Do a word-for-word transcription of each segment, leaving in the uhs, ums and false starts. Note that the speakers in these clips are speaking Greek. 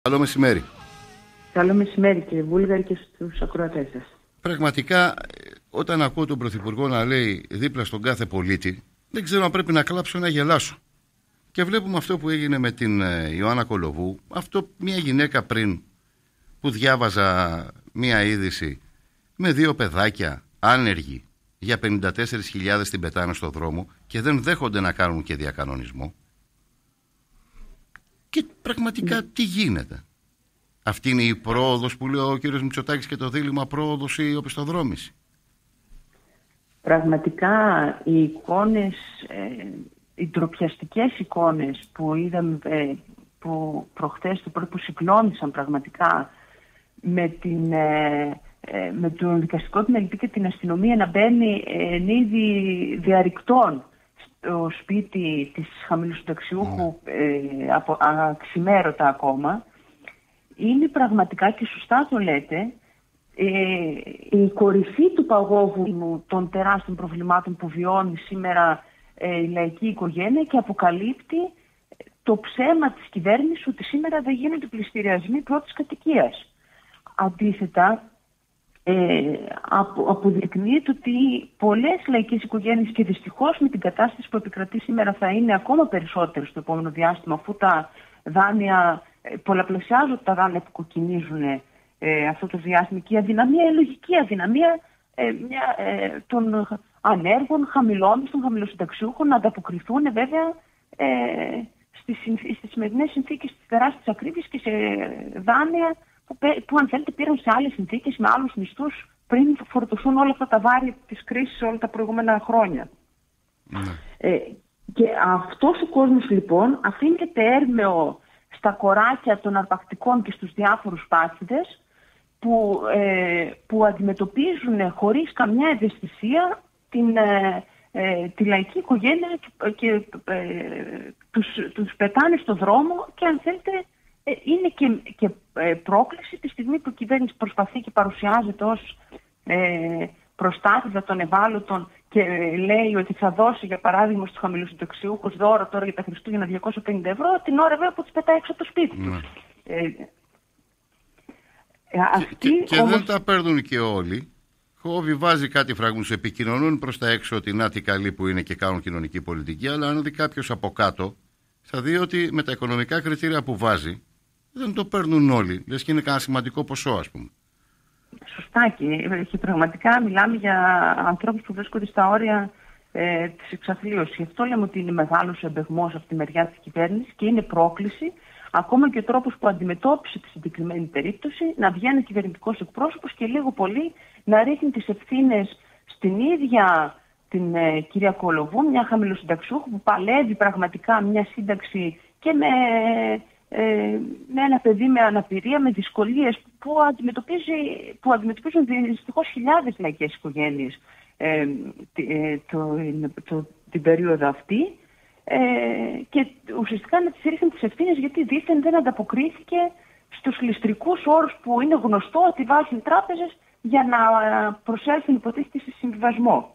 Καλό μεσημέρι. Καλό μεσημέρι κύριε Βούλγαρη και στους ακροατές σας. Πραγματικά όταν ακούω τον Πρωθυπουργό να λέει δίπλα στον κάθε πολίτη, δεν ξέρω αν πρέπει να κλάψω ή να γελάσω. Και βλέπουμε αυτό που έγινε με την Ιωάννα Κολοβού. Αυτό μια γυναίκα πριν που διάβαζα μια είδηση με δύο παιδάκια άνεργοι για πενήντα τέσσερις χιλιάδες την πετάνε στο δρόμο και δεν δέχονται να κάνουν και διακανονισμό. Και πραγματικά ναι. Τι γίνεται? Αυτή είναι η πρόοδος που λέει ο κύριος Μητσοτάκης και το δίλημμα πρόοδος ή οπισθοδρόμηση? Πραγματικά οι εικόνες, ε, οι ντροπιαστικές εικόνες που είδαμε ε, που προχθές το πρωί που συγκλώνησαν πραγματικά με, την, ε, ε, με τον δικαστικό επιμελητή και την αστυνομία να μπαίνει ε, εν είδη διαρρηκτών στο σπίτι της χαμηλοσυνταξιούχου ε, από αξιμέρωτα ακόμα, είναι πραγματικά, και σωστά το λέτε, ε, η κορυφή του παγόβουνου των τεράστιων προβλημάτων που βιώνει σήμερα ε, η λαϊκή οικογένεια και αποκαλύπτει το ψέμα της κυβέρνησης ότι σήμερα δεν γίνονται πληστηριασμοί πρώτης κατοικίας. Αντίθετα, Ε, απο, αποδεικνύεται ότι πολλές λαϊκές οικογένειες, και δυστυχώς με την κατάσταση που επικρατεί σήμερα θα είναι ακόμα περισσότερο στο επόμενο διάστημα, αφού τα δάνεια ε, πολλαπλασιάζονται, τα δάνεια που κοκκινίζουν ε, αυτό το διάστημα, και η αδυναμία, η λογική αδυναμία ε, μια, ε, των ανέργων, χαμηλόμισθων, χαμηλοσυνταξιούχων να ανταποκριθούν βέβαια ε, στις, στις σημερινές συνθήκες της τεράστιας ακρίβειας και σε δάνεια Που, που αν θέλετε πήραν σε άλλες συνθήκες με άλλους μισθούς πριν φορτωθούν όλα αυτά τα βάρη της κρίσης όλα τα προηγούμενα χρόνια. Mm. Ε, και αυτός ο κόσμος λοιπόν αφήνεται έρμεο στα κοράκια των αρπακτικών και στους διάφορους πάτσιδες που, ε, που αντιμετωπίζουν χωρίς καμιά ευαισθησία την, ε, ε, τη λαϊκή οικογένεια και, και ε, τους, τους πετάνε στο δρόμο, και αν θέλετε είναι και, και πρόκληση τη στιγμή που η κυβέρνηση προσπαθεί και παρουσιάζεται ως ε, προστάτηδα των ευάλωτων και λέει ότι θα δώσει, για παράδειγμα, στους χαμηλοσυνταξιούχους δώρο τώρα για τα Χριστούγεννα διακόσια πενήντα ευρώ, την ώρα βέβαια που τους πετάει έξω από το σπίτι τους. Mm. Ε, αυτοί, και και όμως... δεν τα παίρνουν και όλοι. Χόβι βάζει κάτι φραγμούς, επικοινωνούν προς τα έξω ότι να τι καλοί που είναι και κάνουν κοινωνική πολιτική, αλλά αν δει κάποιος από κάτω θα δει ότι με τα οικονομικά κριτήρια που βάζει δεν το παίρνουν όλοι. Λες και είναι κανένα σημαντικό ποσό, ας πούμε. Σωστά, και, και πραγματικά μιλάμε για ανθρώπους που βρίσκονται στα όρια ε, της εξαθλίωσης. Γι' αυτό λέμε ότι είναι μεγάλος εμπεγμός από τη μεριά της κυβέρνησης και είναι πρόκληση, ακόμα και ο τρόπος που αντιμετώπισε τη συγκεκριμένη περίπτωση, να βγαίνει κυβερνητικός εκπρόσωπος και λίγο πολύ να ρίχνει τις ευθύνες στην ίδια την ε, κυρία Κολοβού, μια χαμηλοσυνταξιούχου που παλεύει πραγματικά μια σύνταξη και με, ε, με ένα παιδί με αναπηρία, με δυσκολίες που, αντιμετωπίζει, που αντιμετωπίζουν δυστυχώς χιλιάδες λαϊκές οικογένειες ε, ε, το, το, την περίοδο αυτή, ε, και ουσιαστικά να τις ρίχνει τις ευθύνες γιατί δήθεν δεν ανταποκρίθηκε στους ληστρικούς όρους που είναι γνωστό ότι βάζουν οι τράπεζες για να προσέλθουν υποτίθεται σε συμβιβασμό.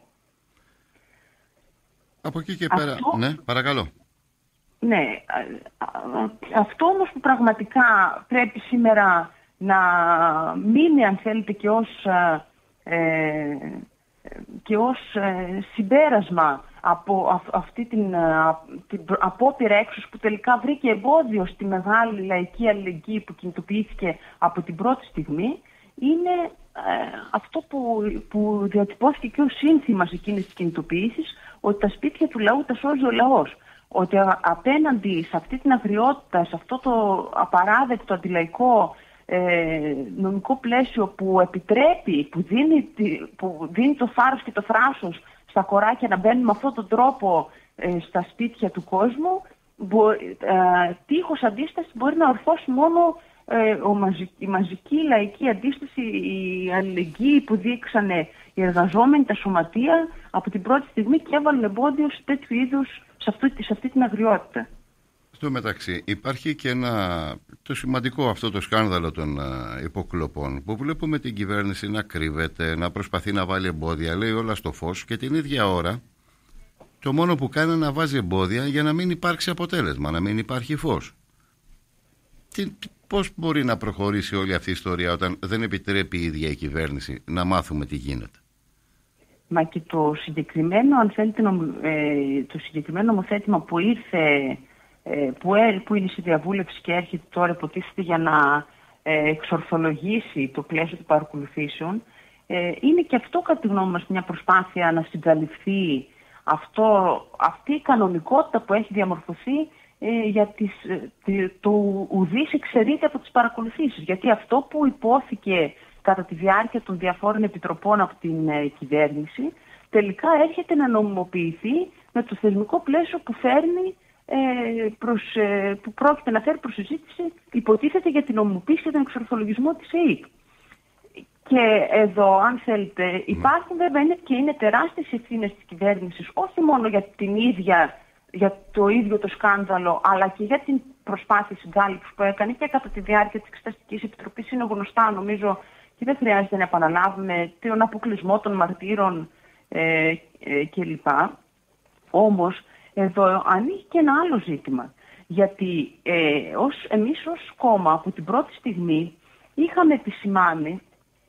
Από εκεί και πέρα, αυτό, ναι, παρακαλώ. Ναι, αυτό όμως που πραγματικά πρέπει σήμερα να μείνει, αν θέλετε, και ως, ε, και ως ε, συμπέρασμα από αυ, αυτή την, α, την απόπειρα έξως που τελικά βρήκε εμπόδιο στη μεγάλη λαϊκή αλληλεγγύη που κινητοποιήθηκε από την πρώτη στιγμή, είναι ε, αυτό που, που διατυπώθηκε και ως σύνθημα σε εκείνες τις κινητοποιήσεις, ότι τα σπίτια του λαού τα σώζει ο λαός. Ότι απέναντι σε αυτή την αγριότητα, σε αυτό το απαράδεκτο αντιλαϊκό ε, νομικό πλαίσιο που επιτρέπει, που δίνει, που δίνει το θάρρος και το θράσος στα κοράκια να μπαίνουν με αυτόν τον τρόπο ε, στα σπίτια του κόσμου, μπο, ε, τείχος αντίσταση μπορεί να ορθώσει μόνο ε, ο μαζι, η μαζική λαϊκή αντίσταση, η αλληλεγγύη που δείξανε οι εργαζόμενοι, τα σωματεία από την πρώτη στιγμή και έβαλαν εμπόδιο σε τέτοιου είδους, σε αυτή, σε αυτή την αγριότητα. Στο μεταξύ υπάρχει και ένα το σημαντικό αυτό το σκάνδαλο των uh, υποκλοπών, που βλέπουμε την κυβέρνηση να κρύβεται, να προσπαθεί να βάλει εμπόδια, λέει όλα στο φως, και την ίδια ώρα το μόνο που κάνει είναι να βάζει εμπόδια για να μην υπάρξει αποτέλεσμα, να μην υπάρχει φως. Τι, Πώς μπορεί να προχωρήσει όλη αυτή η ιστορία όταν δεν επιτρέπει η ίδια η κυβέρνηση να μάθουμε τι γίνεται? Μα και το συγκεκριμένο, αν θέλετε, το συγκεκριμένο νομοθέτημα που ήρθε, που, που είναι στη διαβούλευση και έρχεται τώρα, υποτίθεται για να εξορθολογήσει το πλαίσιο του παρακολουθήσεων, είναι και αυτό κατά τη γνώμη μας μια προσπάθεια να συγκαλυφθεί αυτό, αυτή η κανονικότητα που έχει διαμορφωθεί για τις, το ουδής εξαιρείται από τις παρακολουθήσεις. Γιατί αυτό που υπόθηκε κατά τη διάρκεια των διαφόρων επιτροπών από την ε, κυβέρνηση, τελικά έρχεται να νομιμοποιηθεί με το θεσμικό πλαίσιο που, φέρνει, ε, προς, ε, που πρόκειται να φέρει προς συζήτηση, υποτίθεται, για την νομιμοποίηση και τον εξορθολογισμό της ΕΕΠ. Και εδώ, αν θέλετε, υπάρχουν βέβαια είναι και είναι τεράστιες ευθύνες της κυβέρνησης, όχι μόνο για την ίδια, για το ίδιο το σκάνδαλο, αλλά και για την προσπάθεια συγκάλυψης που έκανε και κατά τη διάρκεια της Εξεταστικής Επιτροπής. Είναι γνωστά, νομίζω, και δεν χρειάζεται να επαναλάβουμε τον αποκλεισμό των μαρτύρων ε, ε, κλπ. Όμως, εδώ ανοίγει και ένα άλλο ζήτημα. Γιατί ε, ως, εμείς ως κόμμα από την πρώτη στιγμή είχαμε επισημάνει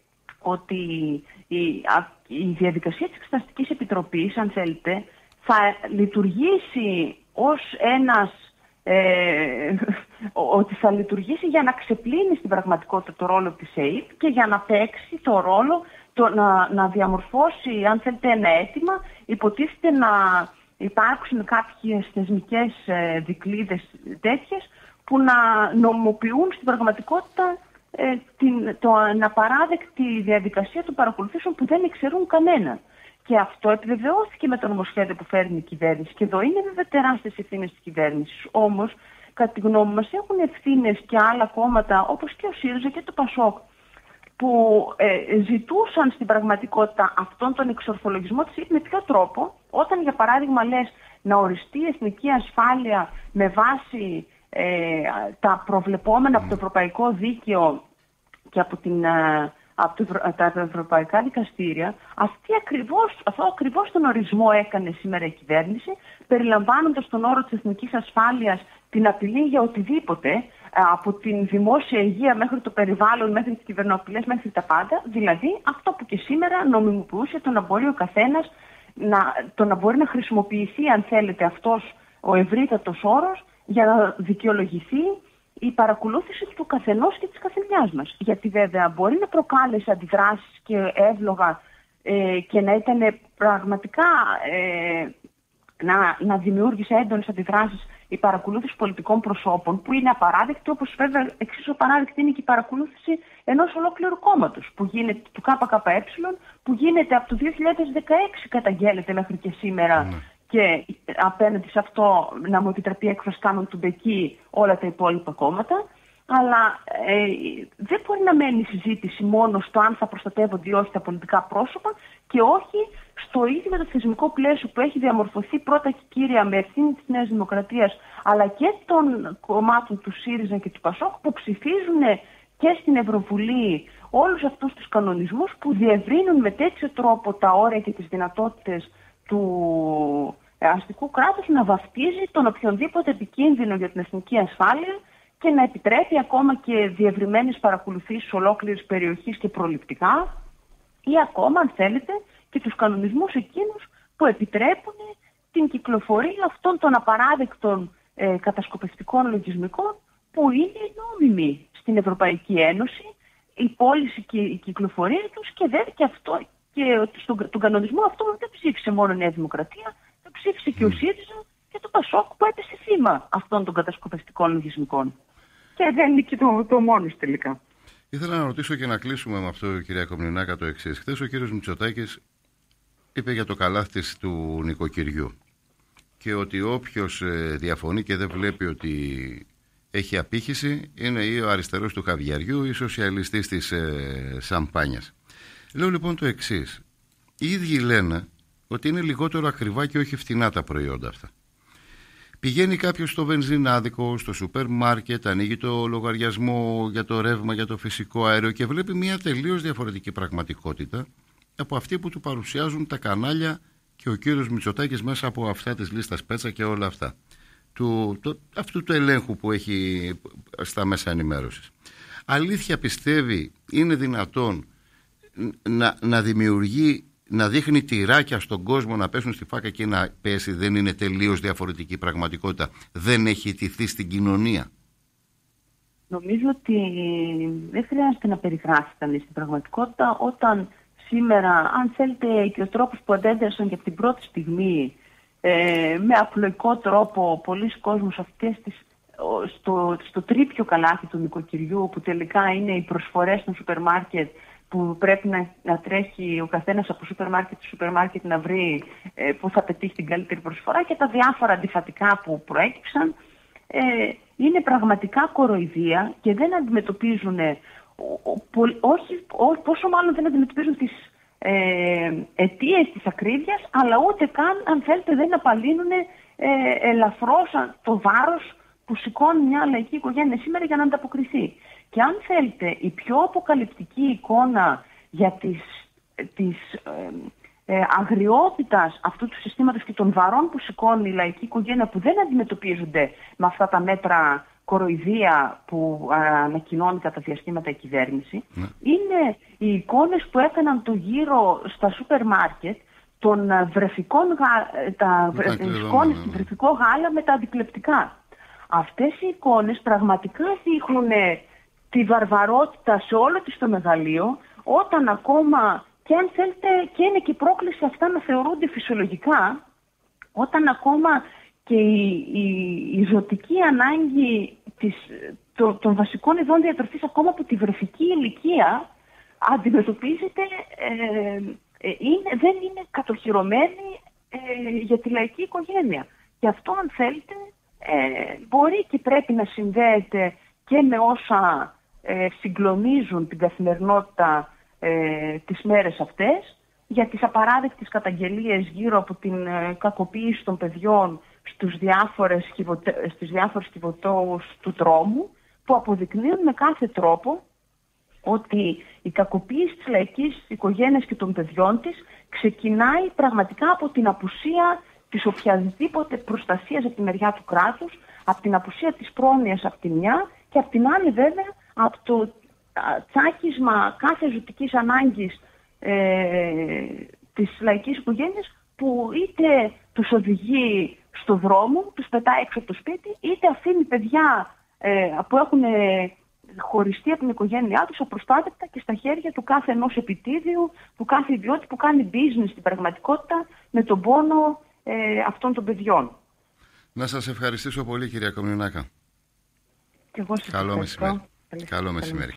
ότι η, α, η διαδικασία της Εξεταστικής Επιτροπής, αν θέλετε, θα λειτουργήσει ως ένας Ε, ότι θα λειτουργήσει για να ξεπλύνει στην πραγματικότητα το ρόλο της ΕΕΠ και για να παίξει το ρόλο, το, να, να διαμορφώσει, αν θέλετε, ένα αίτημα, υποτίθεται να υπάρξουν κάποιες θεσμικές ε, δικλείδες τέτοιες που να νομιμοποιούν στην πραγματικότητα ε, την το αναπαράδεκτη διαδικασία των παρακολουθήσεων που δεν εξαιρούν κανέναν. Και αυτό επιβεβαιώθηκε με το νομοσχέδιο που φέρνει η κυβέρνηση. Και εδώ είναι βέβαια τεράστιες ευθύνες της κυβέρνησης. Όμως, κατά τη γνώμη μας, έχουν ευθύνες και άλλα κόμματα, όπως και ο ΣΥΡΙΖΑ και το ΠΑΣΟΚ, που ε, ζητούσαν στην πραγματικότητα αυτόν τον εξορθολογισμό της ΕΕΠ. Με ποιο τρόπο? Όταν, για παράδειγμα, λες να οριστεί η εθνική ασφάλεια με βάση ε, τα προβλεπόμενα από το ευρωπαϊκό δίκαιο και από την... Ε, από τα ευρωπαϊκά δικαστήρια, αυτή ακριβώς, αυτό ακριβώς τον ορισμό έκανε σήμερα η κυβέρνηση, περιλαμβάνοντας τον όρο της εθνικής ασφάλειας, την απειλή για οτιδήποτε, από την δημόσια υγεία μέχρι το περιβάλλον, μέχρι τις κυβερνοαπειλές, μέχρι τα πάντα, δηλαδή αυτό που και σήμερα νομιμοποιούσε το να μπορεί ο καθένας, να, το να μπορεί να χρησιμοποιηθεί, αν θέλετε, αυτός ο ευρύτατος όρος για να δικαιολογηθεί η παρακολούθηση του καθενός και της καθεμιάς μας. Γιατί βέβαια μπορεί να προκάλεσε αντιδράσεις και εύλογα ε, και να ήταν πραγματικά ε, να, να δημιούργησε έντονες αντιδράσεις η παρακολούθηση πολιτικών προσώπων, που είναι απαράδεκτη, όπως βέβαια εξίσου απαράδεκτη είναι και η παρακολούθηση ενός ολόκληρου κόμματος, που γίνεται, του ΚΚΕ, που γίνεται από το δύο χιλιάδες δεκαέξι, καταγγέλλεται μέχρι και σήμερα. Mm. Και απέναντι σε αυτό, να μου επιτραπεί έκφραση, κάνουν του μπεκί όλα τα υπόλοιπα κόμματα. Αλλά ε, δεν μπορεί να μένει η συζήτηση μόνο στο αν θα προστατεύονται ή όχι τα πολιτικά πρόσωπα και όχι στο ίδιο το θεσμικό πλαίσιο που έχει διαμορφωθεί πρώτα και κύρια με ευθύνη της Νέας Δημοκρατίας, αλλά και των κομμάτων του ΣΥΡΙΖΑ και του ΠΑΣΟΚ, που ψηφίζουν και στην Ευρωβουλή όλους αυτούς τους κανονισμούς που διευρύνουν με τέτοιο τρόπο τα όρια και τις δυνατότητες του αστικού κράτους να βαφτίζει τον οποιονδήποτε επικίνδυνο για την εθνική ασφάλεια και να επιτρέπει ακόμα και διευρυμένες παρακολουθήσεις ολόκληρης περιοχής και προληπτικά, ή ακόμα, αν θέλετε, και τους κανονισμούς εκείνους που επιτρέπουν την κυκλοφορία αυτών των απαράδεκτων ε, κατασκοπευτικών λογισμικών που είναι νόμιμοι στην Ευρωπαϊκή Ένωση, η πώληση και η κυκλοφορία τους, και δεν και αυτό. Και στον, τον κανονισμό αυτό δεν ψήφισε μόνο η Νέα Δημοκρατία, το ψήφισε και ο ΣΥΡΙΖΑ και το ΠΑΣΟΚ, που έπεσε θύμα αυτών των κατασκοπευτικών λογισμικών. Και δεν είναι και το, το μόνος τελικά. Ήθελα να ρωτήσω και να κλείσουμε με αυτό, κυρία Κομνηνάκα, το εξής. Χθες ο κύριος Μητσοτάκης είπε για το καλάθι του νοικοκυριού και ότι όποιος διαφωνεί και δεν βλέπει ότι έχει απήχηση είναι ή ο αριστερός του Χαβιαριού ή ο σοσιαλιστής της ε, Σαμπάνιας. Λέω λοιπόν το εξής. Οι ίδιοι λένε ότι είναι λιγότερο ακριβά και όχι φτηνά τα προϊόντα αυτά. Πηγαίνει κάποιος στο βενζινάδικο, στο σούπερ μάρκετ, ανοίγει το λογαριασμό για το ρεύμα, για το φυσικό αέριο και βλέπει μια τελείως διαφορετική πραγματικότητα από αυτή που του παρουσιάζουν τα κανάλια και ο κύριος Μητσοτάκης μέσα από αυτά της λίστας Πέτσα και όλα αυτά. του, το, αυτού του ελέγχου που έχει στα μέσα ενημέρωσης. Αλήθεια πιστεύει είναι δυνατόν να, να δημιουργεί, να δείχνει τυράκια στον κόσμο να πέσουν στη φάκα και να πέσει? Δεν είναι τελείως διαφορετική πραγματικότητα? Δεν έχει ιτηθεί στην κοινωνία? Νομίζω ότι δεν χρειάζεται να περιγράφει κανείς την πραγματικότητα όταν σήμερα, αν θέλετε, και ο τρόπος που αντέδρασαν και από την πρώτη στιγμή ε, με απλοϊκό τρόπο πολλοί κόσμος αυτές τις, στο, στο τρίπιο καλάθι του νοικοκυριού, που τελικά είναι οι προσφορές των σούπερ μάρκετ, που πρέπει να, να τρέχει ο καθένας από σούπερ μάρκετ σε σούπερ μάρκετ να βρει ε, που θα πετύχει την καλύτερη προσφορά, και τα διάφορα αντιφατικά που προέκυψαν, ε, είναι πραγματικά κοροϊδία και δεν αντιμετωπίζουν, όχι, ό, πόσο μάλλον δεν αντιμετωπίζουν τις ε, αιτίες της ακρίβειας, αλλά ούτε καν, αν θέλετε, δεν απαλύνουν ε, ελαφρώς το βάρος που σηκώνει μια λαϊκή οικογένεια σήμερα για να ανταποκριθεί. Και αν θέλετε, η πιο αποκαλυπτική εικόνα για τις, τις ε, ε, αγριότητας αυτού του συστήματος και των βαρών που σηκώνει η λαϊκή οικογένεια, που δεν αντιμετωπίζονται με αυτά τα μέτρα κοροϊδία που ανακοινώνει κατά διαστήματα η κυβέρνηση, ναι, είναι οι εικόνες που έκαναν το γύρο στα σούπερ μάρκετ των βρεφικών, τα εικόνες του βρεφικό γάλα με τα αντιπλεπτικά. Αυτές οι εικόνες πραγματικά δείχνουν τη βαρβαρότητα σε όλο της το μεγαλείο, όταν ακόμα, και αν θέλετε, και είναι και η πρόκληση αυτά να θεωρούνται φυσιολογικά, όταν ακόμα και η, η, η ζωτική ανάγκη της, το, των βασικών ειδών διατροφής ακόμα από τη βρεφική ηλικία αντιμετωπίζεται, ε, ε, είναι, δεν είναι κατοχυρωμένη ε, για τη λαϊκή οικογένεια. Και αυτό, αν θέλετε, ε, μπορεί και πρέπει να συνδέεται και με όσα ε, συγκλονίζουν την καθημερινότητα ε, τις μέρες αυτές, για τις απαράδεκτες καταγγελίες γύρω από την ε, κακοποίηση των παιδιών στους διάφορες, στις διάφορες κυβωτόους του τρόμου, που αποδεικνύουν με κάθε τρόπο ότι η κακοποίηση της λαϊκής οικογένειας και των παιδιών της ξεκινάει πραγματικά από την απουσία της οποιασδήποτε προστασίας από τη μεριά του κράτους, από την απουσία της πρόνοιας από τη μια, και από την άλλη βέβαια από το τσάκισμα κάθε ζωτικής ανάγκης ε, της λαϊκής οικογένειας, που είτε τους οδηγεί στο δρόμο, τους πετάει έξω από το σπίτι, είτε αφήνει παιδιά ε, που έχουν ε, χωριστεί από την οικογένειά τους απροστάτευτα και στα χέρια του κάθε ενός επιτίδιου, του κάθε ιδιώτη που κάνει business στην πραγματικότητα με τον πόνο ε, αυτών των παιδιών. Να σας ευχαριστήσω πολύ, κυρία Κομνηνάκα. Και εγώ σας Καλό ευχαριστώ. μεσημέρι. Καλό μεσημέρι.